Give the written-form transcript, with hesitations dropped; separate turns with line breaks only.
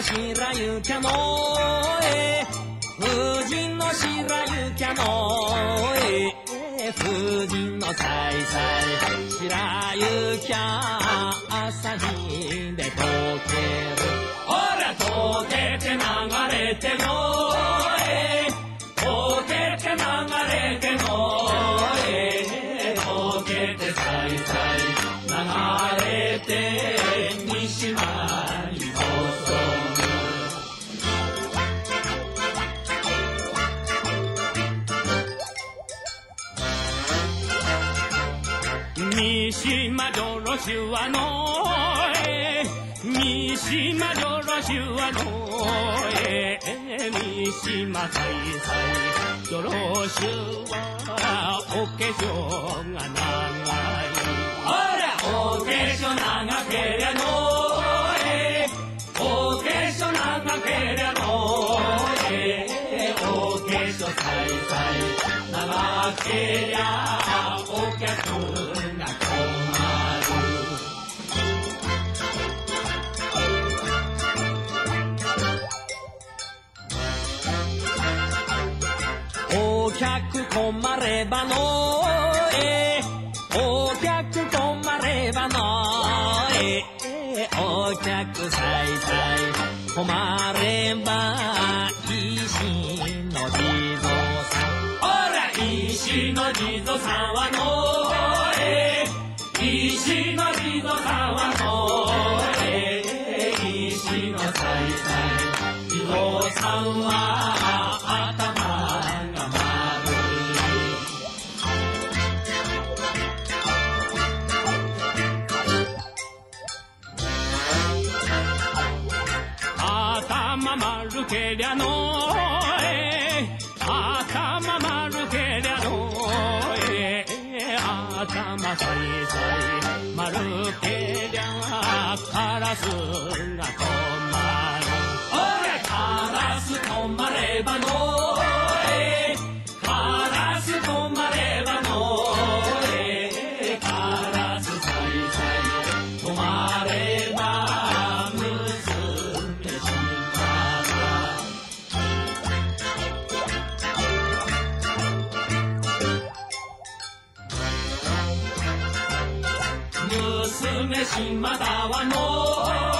の白ゆきゃの富士の白ゆきゃの富士のさいさい白ゆきゃ朝日で溶けるほら溶けて流れての溶けて流れての溶けてさいさい流れて西まに注ぐ三島よろしゅわの三島よろしゅわの三島さいさいよろしゅわお化粧が長いほらお化粧長けりゃのお化粧長けりゃのお化粧さいさい長けりゃお客が困るお客困ればのお客困ればのお客さいさい困れば石の地蔵さんほら石の地蔵さんはの石の地蔵さんはの石のさいさい地蔵さんは頭が丸い頭丸けりゃの頭丸けりゃの頭さいさい丸けりゃカラスが止まるほらカラス止まればのカラス止まればのカラスさいさい止まれば娘しまだ娘しまだはの